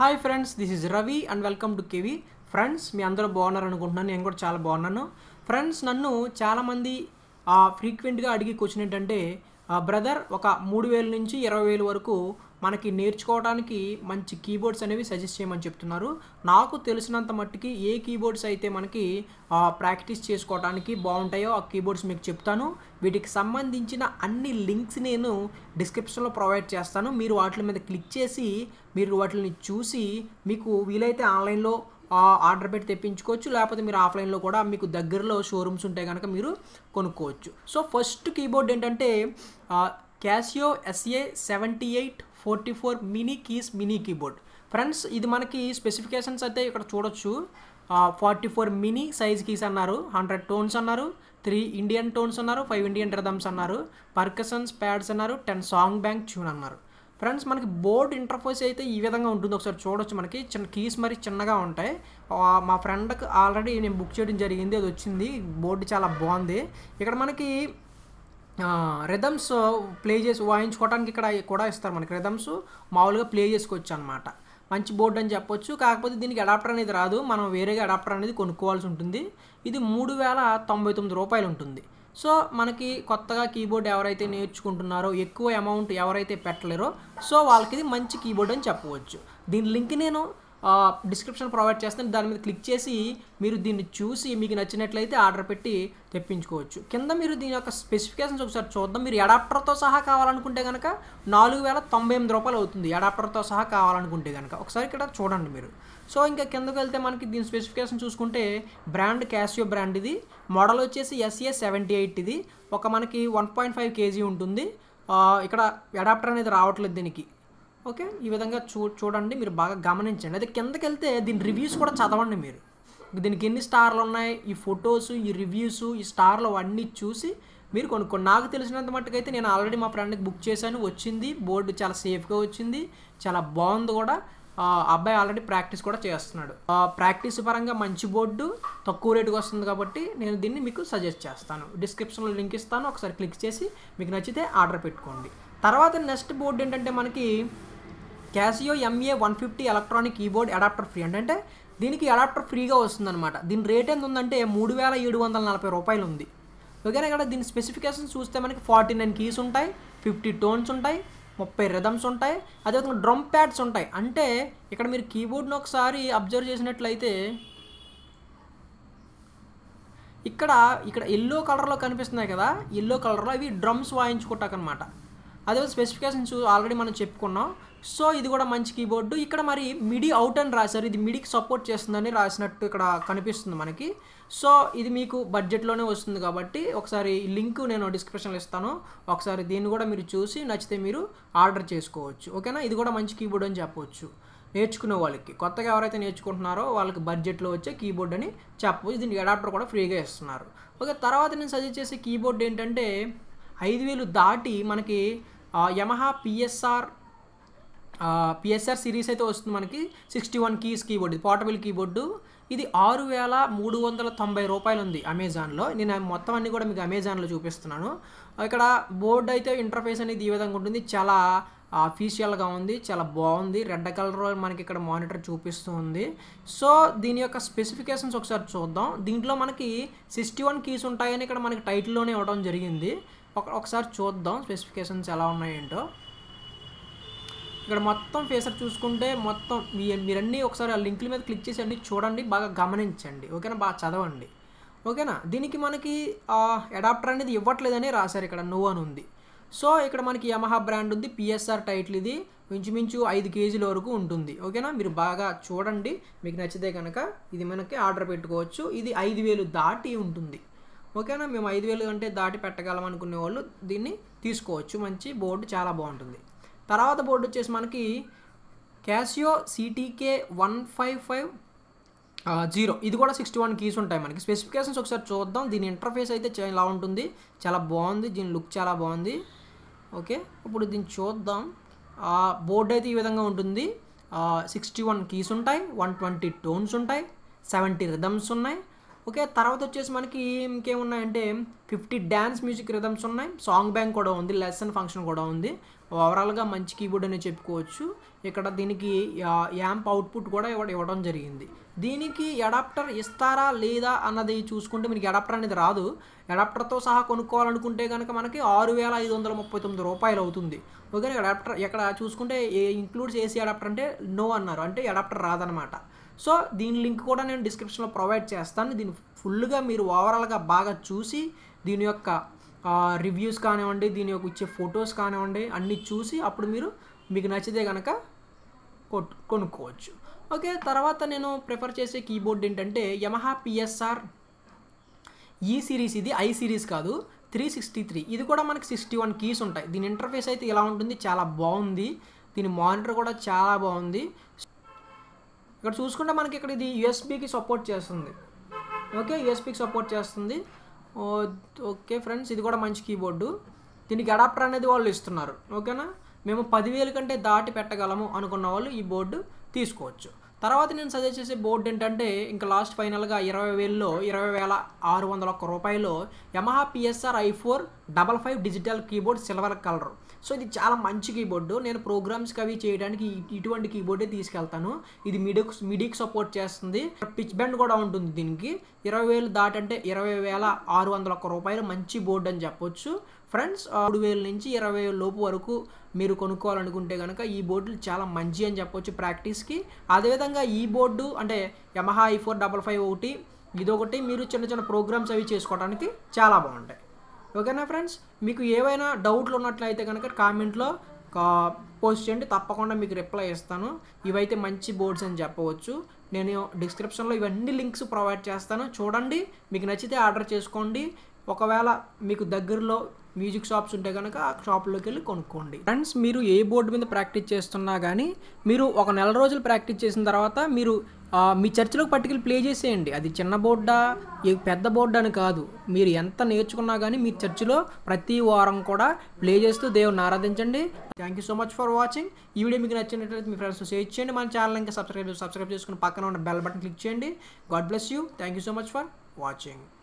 Hi friends, this is Ravi and welcome to KV. Friends, మీ అందరూ బాగున్నారు అనుకుంటున్నాను. నేను కూడా చాలా బాగున్నాను. ఫ్రెండ్స్, నన్ను చాలామంది ఫ్రీక్వెంట్గా అడిగే క్వశ్చన్ ఏంటంటే, బ్రదర్ ఒక 3,000 నుంచి 20,000 వరకు మనకి నేర్చుకోవడానికి మంచి కీబోర్డ్స్ అనేవి సజెస్ట్ చేయమని చెప్తున్నారు. నాకు తెలిసినంత మట్టుకి ఏ కీబోర్డ్స్ అయితే మనకి ప్రాక్టీస్ చేసుకోవడానికి బాగుంటాయో ఆ కీబోర్డ్స్ మీకు చెప్తాను. వీటికి సంబంధించిన అన్ని లింక్స్ నేను డిస్క్రిప్షన్లో ప్రొవైడ్ చేస్తాను. మీరు వాటి మీద క్లిక్ చేసి మీరు వాటిని చూసి మీకు వీలైతే ఆన్లైన్లో ఆర్డర్ పెట్టి తెప్పించుకోవచ్చు, లేకపోతే మీరు ఆఫ్లైన్లో కూడా మీకు దగ్గరలో షోరూమ్స్ ఉంటాయి కనుక మీరు కొనుక్కోవచ్చు. సో ఫస్ట్ కీబోర్డ్ ఏంటంటే Casio SA7844 mini keys mini keyboard. Friends, ఇది మనకి స్పెసిఫికేషన్స్ అయితే ఇక్కడ చూడొచ్చు. 44 మినీ సైజ్ కీస్ అన్నారు, 100 టోన్స్ అన్నారు, 3 ఇండియన్ టోన్స్ అన్నారు, 5 ఇండియన్ రిథమ్స్ అన్నారు, పర్కషన్స్ ప్యాడ్స్ అన్నారు, 10 సాంగ్ బ్యాంక్ ట్యూన్ అన్నారు. ఫ్రెండ్స్, మనకి బోర్డ్ ఇంటర్ఫేస్ అయితే ఈ విధంగా ఉంటుంది. ఒకసారి చూడొచ్చు. మనకి చిన్న కీస్ మరి చిన్నగా ఉంటాయి. మా ఫ్రెండ్కి ఆల్రెడీ నేను బుక్ చేయడం జరిగింది, అది వచ్చింది. బోర్డు చాలా బాగుంది. ఇక్కడ మనకి రిథమ్స్ ప్లే చేసి వాయించుకోవడానికి ఇక్కడ కూడా ఇస్తారు. మనకి రిథమ్స్ మామూలుగా ప్లే చేసుకోవచ్చు అనమాట. మంచి బోర్డు అని చెప్పొచ్చు. కాకపోతే దీనికి అడాప్టర్ అనేది రాదు, మనం వేరేగా అడాప్టర్ అనేది కొనుక్కోవాల్సి ఉంటుంది. ఇది 3,099 రూపాయలు ఉంటుంది. సో మనకి కొత్తగా కీబోర్డ్ ఎవరైతే నేర్చుకుంటున్నారో, ఎక్కువ అమౌంట్ ఎవరైతే పెట్టలేరో, సో వాళ్ళకి ఇది మంచి కీబోర్డ్ అని చెప్పవచ్చు. దీని లింక్ నేను డిస్క్రిప్షన్ ప్రొవైడ్ చేస్తాను. దాని మీద క్లిక్ చేసి మీరు దీన్ని చూసి మీకు నచ్చినట్లయితే ఆర్డర్ పెట్టి తెప్పించుకోవచ్చు. కింద మీరు దీని యొక్క స్పెసిఫికేషన్స్ ఒకసారి చూద్దాం. మీరు అడాప్టర్తో సహా కావాలనుకుంటే కనుక 4,098 రూపాయలు అవుతుంది. అడాప్టర్తో సహా కావాలనుకుంటే కనుక ఒకసారి ఇక్కడ చూడండి మీరు. సో ఇంకా కిందకు వెళ్తే మనకి దీని స్పెసిఫికేషన్ చూసుకుంటే బ్రాండ్ క్యాసియో బ్రాండ్, ఇది మోడల్ వచ్చేసి SA78. ఇది ఒక మనకి 1.5 kg ఉంటుంది. ఇక్కడ అడాప్టర్ అనేది రావట్లేదు దీనికి. ఓకే, ఈ విధంగా చూడండి, మీరు బాగా గమనించండి. అదే కిందకి వెళ్తే దీని రివ్యూస్ కూడా చదవండి మీరు. దీనికి ఎన్ని స్టార్లు ఉన్నాయి, ఈ ఫొటోస్, ఈ రివ్యూస్, ఈ స్టార్లు అన్నీ చూసి మీరు కొనుక్కోండి. నాకు తెలిసినంత మట్టుకైతే నేను ఆల్రెడీ మా ఫ్రెండ్కి బుక్ చేశాను, వచ్చింది. బోర్డు చాలా సేఫ్గా వచ్చింది, చాలా బాగుంది కూడా. అబ్బాయి ఆల్రెడీ ప్రాక్టీస్ కూడా చేస్తున్నాడు. ప్రాక్టీస్ పరంగా మంచి బోర్డు, తక్కువ రేటుకి వస్తుంది కాబట్టి నేను దీన్ని మీకు సజెస్ట్ చేస్తాను. డిస్క్రిప్షన్లో లింక్ ఇస్తాను, ఒకసారి క్లిక్ చేసి మీకు నచ్చితే ఆర్డర్ పెట్టుకోండి. తర్వాత నెక్స్ట్ బోర్డు ఏంటంటే మనకి Casio MA150 electronic keyboard adapter free. అంటే దీనికి అడాప్టర్ ఫ్రీగా వస్తుందన్నమాట. దీని రేట్ ఎంత ఉందంటే 3,740 రూపాయలు ఉంది. ఓకేనా. ఇక్కడ దీని స్పెసిఫికేషన్స్ చూస్తే మనకి 49 కీస్ ఉంటాయి, 50 టోన్స్ ఉంటాయి, 30 రిథమ్స్ ఉంటాయి, అదేవిధంగా డ్రమ్ ప్యాడ్స్ ఉంటాయి. అంటే ఇక్కడ మీరు కీబోర్డ్ని ఒకసారి అబ్జర్వ్ చేసినట్లయితే ఇక్కడ ఎల్లో కలర్లో కనిపిస్తున్నాయి కదా, ఎల్లో కలర్లో ఇవి డ్రమ్స్ వాయించుకుంటాకనమాట. అదే స్పెసిఫికేషన్స్ ఆల్రెడీ మనం చెప్పుకున్నాం. సో ఇది కూడా మంచి కీబోర్డు. ఇక్కడ మరి మిడి అవుట్ అని రాశారు, ఇది మిడికి సపోర్ట్ చేస్తుందని రాసినట్టు ఇక్కడ కనిపిస్తుంది మనకి. సో ఇది మీకు బడ్జెట్లోనే వస్తుంది కాబట్టి ఒకసారి లింక్ నేను డిస్క్రిప్షన్లో ఇస్తాను. ఒకసారి దీన్ని కూడా మీరు చూసి నచ్చితే మీరు ఆర్డర్ చేసుకోవచ్చు. ఓకేనా. ఇది కూడా మంచి కీబోర్డ్ అని చెప్పవచ్చు. నేర్చుకునే వాళ్ళకి, కొత్తగా ఎవరైతే నేర్చుకుంటున్నారో వాళ్ళకి బడ్జెట్లో వచ్చే కీబోర్డ్ అని చెప్పవచ్చు. దీనికి అడాప్టర్ కూడా ఫ్రీగా ఇస్తున్నారు. ఓకే, తర్వాత నేను సజెస్ట్ చేసే కీబోర్డ్ ఏంటంటే 5,000 దాటి మనకి యమహా పిఎస్ఆర్ సిరీస్ అయితే వస్తుంది మనకి. 61 కీస్ కీబోర్డ్, ఇది పోర్టబుల్ కీబోర్డు. ఇది 6,390 రూపాయలు ఉంది అమెజాన్లో. నేను మొత్తం అన్నీ కూడా మీకు అమెజాన్లో చూపిస్తున్నాను. ఇక్కడ బోర్డు అయితే ఇంటర్ఫేస్ అనేది ఈ విధంగా ఉంటుంది. చాలా అఫీషియల్గా ఉంది, చాలా బాగుంది. రెడ్ కలర్ మనకి ఇక్కడ మానిటర్ చూపిస్తూ ఉంది. సో దీని యొక్క స్పెసిఫికేషన్స్ ఒకసారి చూద్దాం. దీంట్లో మనకి 61 కీస్ ఉంటాయని ఇక్కడ మనకి టైటిల్లోనే ఇవ్వడం జరిగింది. ఒకసారి చూద్దాం స్పెసిఫికేషన్స్ ఎలా ఉన్నాయేంటో. ఇక్కడ మొత్తం ఫేసర్ చూసుకుంటే మొత్తం మీరన్నీ ఒకసారి ఆ లింకుల మీద క్లిక్ చేసి అన్నీ చూడండి, బాగా గమనించండి. ఓకేనా, బాగా చదవండి. ఓకేనా. దీనికి మనకి అడాప్టర్ అనేది ఇవ్వట్లేదని రాశారు, ఇక్కడ నో అని ఉంది. సో ఇక్కడ మనకి యమహా బ్రాండ్ ఉంది, పిఎస్ఆర్ టైటిల్, ఇది ఇంచుమించు 5 kg వరకు ఉంటుంది. ఓకేనా, మీరు బాగా చూడండి. మీకు నచ్చితే కనుక ఇది మనకి ఆర్డర్ పెట్టుకోవచ్చు. ఇది 5,000 దాటి ఉంటుంది. ఓకేనా, మేము 5,000 అంటే దాటి పెట్టగలం అనుకునే వాళ్ళు దీన్ని తీసుకోవచ్చు. మంచి బోర్డు, చాలా బాగుంటుంది. తర్వాత బోర్డు వచ్చేసి మనకి క్యాసియో CTK1550, ఇది కూడా 61 కీస్ ఉంటాయి మనకి. స్పెసిఫికేషన్స్ ఒకసారి చూద్దాం. దీని ఇంటర్ఫేస్ అయితే ఇలా ఉంటుంది, చాలా బాగుంది. దీని లుక్ చాలా బాగుంది. ఓకే, ఇప్పుడు దీన్ని చూద్దాం. బోర్డు అయితే ఈ విధంగా ఉంటుంది. 61 కీస్ ఉంటాయి, 120 టోన్స్ ఉంటాయి, 70 రిథమ్స్ ఉన్నాయి. ఓకే, తర్వాత వచ్చేసి మనకి ఇంకేమున్నాయంటే 50 డ్యాన్స్ మ్యూజిక్ రిథమ్స్ ఉన్నాయి, సాంగ్ బ్యాంక్ కూడా ఉంది, లెసన్ ఫంక్షన్ కూడా ఉంది. ఓవరాల్గా మంచి కీబోర్డ్ అని చెప్పుకోవచ్చు. ఇక్కడ దీనికి యాంప్ అవుట్పుట్ కూడా ఇవ్వడం జరిగింది. దీనికి అడాప్టర్ ఇస్తారా లేదా అన్నది చూసుకుంటే మనకి అడాప్టర్ అనేది రాదు. అడాప్టర్తో సహా కొనుక్కోవాలనుకుంటే కనుక మనకి 6,539 రూపాయలు అవుతుంది. ఓకే, అడాప్టర్ ఇక్కడ చూసుకుంటే ఇంక్లూడ్ చేసి అడాప్టర్ అంటే నో అన్నారు, అంటే అడాప్టర్ రాదనమాట. సో దీని లింక్ కూడా నేను డిస్క్రిప్షన్లో ప్రొవైడ్ చేస్తాను. దీన్ని ఫుల్గా మీరు ఓవరాల్గా బాగా చూసి దీని యొక్క రివ్యూస్ కానివ్వండి, దీని యొక్క ఇచ్చే ఫొటోస్ కానివ్వండి అన్నీ చూసి అప్పుడు మీకు నచ్చితే కనుక కొనుక్కోవచ్చు. ఓకే, తర్వాత నేను ప్రిఫర్ చేసే కీబోర్డ్ ఏంటంటే యమహా పిఎస్ఆర్ ఈ సిరీస్. ఇది ఐ సిరీస్ కాదు, 363. ఇది కూడా మనకి 61 కీస్ ఉంటాయి. దీని ఇంటర్ఫేస్ అయితే ఇలా ఉంటుంది, చాలా బాగుంది. దీని మానిటర్ కూడా చాలా బాగుంది. ఇక్కడ చూసుకుంటే మనకి ఇక్కడ ఇది యూఎస్బీకి సపోర్ట్ చేస్తుంది. ఓకే, యూఎస్బీకి సపోర్ట్ చేస్తుంది. ఓకే ఫ్రెండ్స్, ఇది కూడా మంచి కీబోర్డు. దీనికి అడాప్టర్ అనేది వాళ్ళు ఇస్తున్నారు. ఓకేనా, మేము 10,000 కంటే దాటి పెట్టగలము అనుకున్న వాళ్ళు ఈ బోర్డు తీసుకోవచ్చు. తర్వాత నేను సజెస్ట్ చేసే బోర్డు ఏంటంటే ఇంకా లాస్ట్ ఫైనల్గా 20,000లో 20,601 రూపాయలు Yamaha PSR i4 55 digital keyboard silver colour. So ఇది చాలా మంచి కీబోర్డు. నేను ప్రోగ్రామ్స్కి అవి చేయడానికి ఇటువంటి కీబోర్డే తీసుకెళ్తాను. ఇది మిడికి సపోర్ట్ చేస్తుంది, పిచ్ బెండ్ కూడా ఉంటుంది. దీనికి 20,000 దాటంటే 20,601 రూపాయలు మంచి బోర్డు అని చెప్పొచ్చు ఫ్రెండ్స్. 3,000 నుంచి 20,000 లోపు వరకు మీరు కొనుక్కోవాలనుకుంటే కనుక ఈ బోర్డులు చాలా మంచి అని చెప్పొచ్చు ప్రాక్టీస్కి. అదేవిధంగా ఈ బోర్డు అంటే యమహా i4 55 ఒకటి, ఇదొకటి మీరు చిన్న చిన్న ప్రోగ్రామ్స్ అవి చేసుకోవడానికి చాలా బాగుంటాయి. ఓకేనా ఫ్రెండ్స్, మీకు ఏవైనా డౌట్లు ఉన్నట్లయితే కనుక కామెంట్లో పోస్ట్ చేయండి, తప్పకుండా మీకు రిప్లై ఇస్తాను. ఇవైతే మంచి బోర్డ్స్ అని చెప్పవచ్చు. నేను డిస్క్రిప్షన్లో ఇవన్నీ లింక్స్ ప్రొవైడ్ చేస్తాను, చూడండి. మీకు నచ్చితే ఆర్డర్ చేసుకోండి. ఒకవేళ మీకు దగ్గరలో మ్యూజిక్ షాప్స్ ఉంటే కనుక ఆ షాప్లోకి వెళ్ళి కొనుక్కోండి. ఫ్రెండ్స్, మీరు ఏ బోర్డు మీద ప్రాక్టీస్ చేస్తున్నా కానీ మీరు ఒక నెల రోజులు ప్రాక్టీస్ చేసిన తర్వాత మీరు మీ చర్చిలోకి పట్టుకెళ్ళి ప్లే చేసేయండి. అది చిన్న బోర్డా పెద్ద బోర్డు అని కాదు, మీరు ఎంత నేర్చుకున్నా కానీ మీ చర్చిలో ప్రతి వారం కూడా ప్లే చేస్తూ దేవుని ఆరాధించండి. Thank you so much for watching. ఈ వీడియో మీకు నచ్చినట్లయితే మీ ఫ్రెండ్స్ షేర్ చేయండి. మన ఛానల్ ఇంకా సబ్స్క్రైబ్ చేసుకుని పక్కన ఉన్న బెల్ బటన్ క్లిక్ చేయండి. God bless you. Thank you so much for watching.